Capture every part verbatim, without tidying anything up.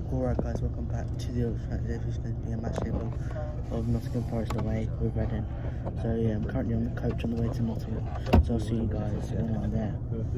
Alright guys, welcome back to the other track. This is going to be a matchday vlog of Nottingham Forest away with Reading. So yeah, I'm currently on the coach on the way to Nottingham. So I'll see you guys when I'm there.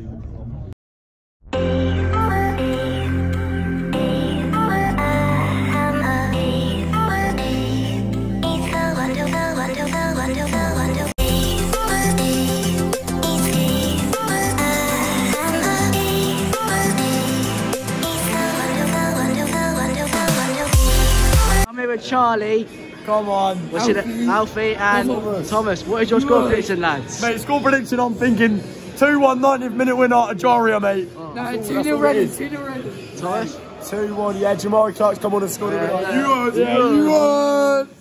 With Charlie, come on, what's it, Alfie and Thomas. Thomas. What is your score prediction, lads? Mate, score prediction, I'm thinking two one ninetieth minute winner, Ajaria, mate. Oh. No, two nil Reading, two nil Reading. Thomas? two one, yeah, Jamari Clark's come on and scored yeah, it. Yeah. You won, yeah, you won.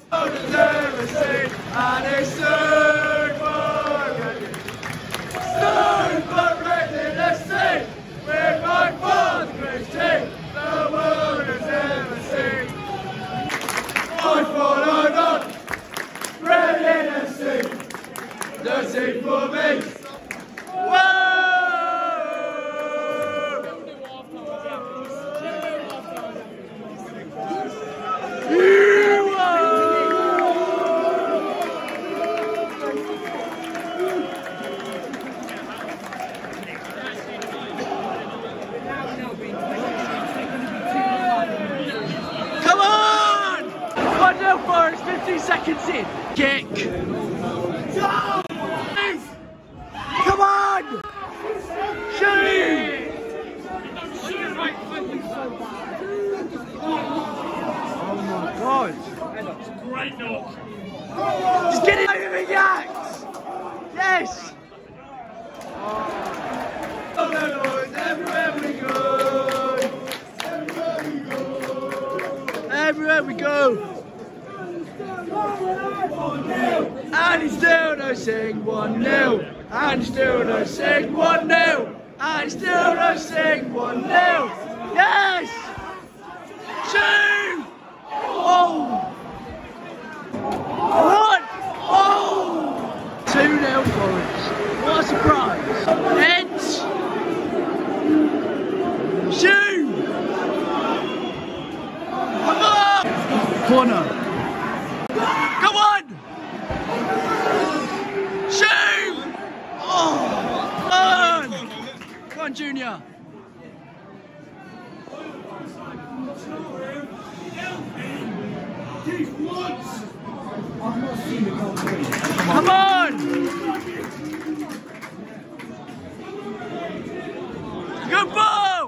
Sing for me! Whoa! Come on! one nil Forest, fifteen seconds in. Kick. Come on! Shoot! Oh my god! Great knock! Just get it out of the yaks! Yes! Oh no, boys, everywhere we go! Everywhere we go! Everywhere we go! And he's still no sing one nil! And still no sing one nil! And still no sing one nil! Yes! Two! Oh! One! Oh! two nil Forest. What a surprise! Heads! Shoot! Come on! Corner! Come on! Shoot! Oh! On! Come on, Junior! Come on! Good ball!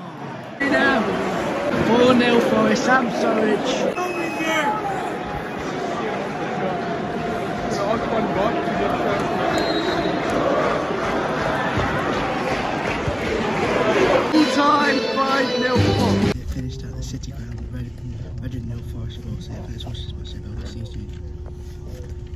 four nil Forest, Sam Surridge. Time five nil Forest. It finished at the City Ground with Reading, Reading nil Forest goal. So yeah, thanks for watching this match. I'll see you soon.